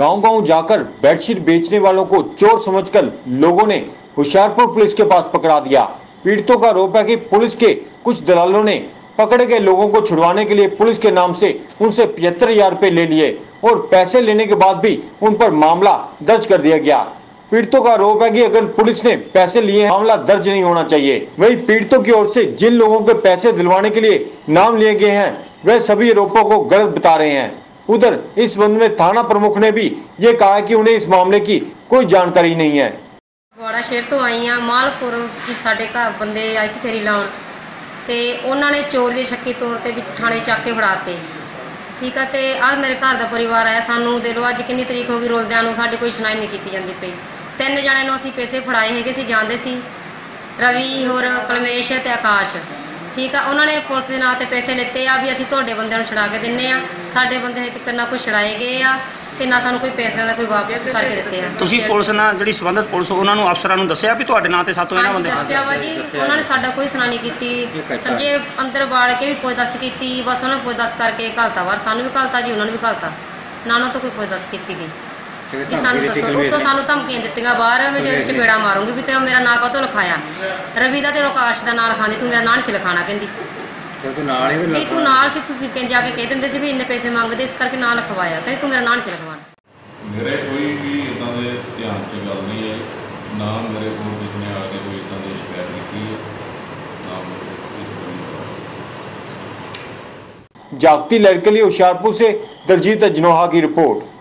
गांव-गांव जाकर बेडशीट बेचने वालों को चोर समझकर लोगों ने होशियारपुर पुलिस के पास पकड़ा दिया। पीड़ितों का आरोप है कि पुलिस के कुछ दलालों ने पकड़े गए लोगों को छुड़वाने के लिए पुलिस के नाम से उनसे 75,000 रुपए ले लिए और पैसे लेने के बाद भी उन पर मामला दर्ज कर दिया गया। पीड़ितों का आरोप है कि अगर पुलिस ने पैसे लिए मामला दर्ज नहीं होना चाहिए। वहीं पीड़ितों की ओर से जिन लोगों के पैसे दिलवाने के लिए नाम लिए गए हैं वे सभी आरोपों को गलत बता रहे हैं। उधर इस संबंध में थाना प्रमुख ने भी ये कहा है कि उन्हें इस मामले की कोई जानकारी नहीं है। बड़ा शहर तो आई हाँ मालपुर की साढ़े घर बंदे आए सी फेरी लाउन ते उन्होंने चोर की शक्की तौर पर भी थाने चक के फड़ाते। ठीक है, तो आज मेरे घर का परिवार आया, सानू दे लो अज कितनी तरीक हो गई रोलद्या साड़ी कोई सुनाई नहीं की जाती पई। 3 जणिਆਂ ਨੂੰ ਅਸੀਂ पैसे फड़ाए है सी जानते सी रवि होर कलमेश ते आकाश। ठीक है, उन्होंने पुलिस के नाम से पैसे लेते आ भी असीं तुहाडे बंदे नूं छुड़ा के दिन्ने आ। साडे बंदे तक ना कोई छुड़ाए गए आ ते ना सानू कोई पैसे का कोई वापस करके दिते हैं। तुसीं पुलिस नाल जिहड़ी संबंधित पुलिस उन्हां नूं अफसरां नूं दस्सिया भी तुहाडे नाम ते सातों इन्हां बंदे दस्सिया वा जी, उन्होंने साडा कोई सुनानी कीती। संजे अंदर बाड़ के भी पुछदस कीती, बस उन्होंने पुछदस करके घलता बाहर, सानू भी घलता जी उन्होंने भी घलता, ना उन्हां तो कोई पुछदस कीती गई कि सानू दसो। उतो सानू धमकियां दित्तियां बाहर मैं जे चपेड़ा मारूंगी भी तेरा मेरा नां काहतों लिखाया, रवि दा ते आकाश दा नां लिखांदी, तू मेरा नां नहीं सी लिखाना कहंदी कि तू नाल सी, तुसीं जाके कह दिंदे सी भी इन्ने पैसे मंगदे इस करके नां लिखवाया, कहंदी तू मेरा नां नहीं सी लिखवाना। मेरे कोई भी इदां दे ध्यान च गल नहीं है, ना मेरे को किसी ने आके कोई इदां दी शिकायत की है, ना इस तरह। जागती लहर के लिए होशियारपुर से दलजीत अजनोहा की रिपोर्ट।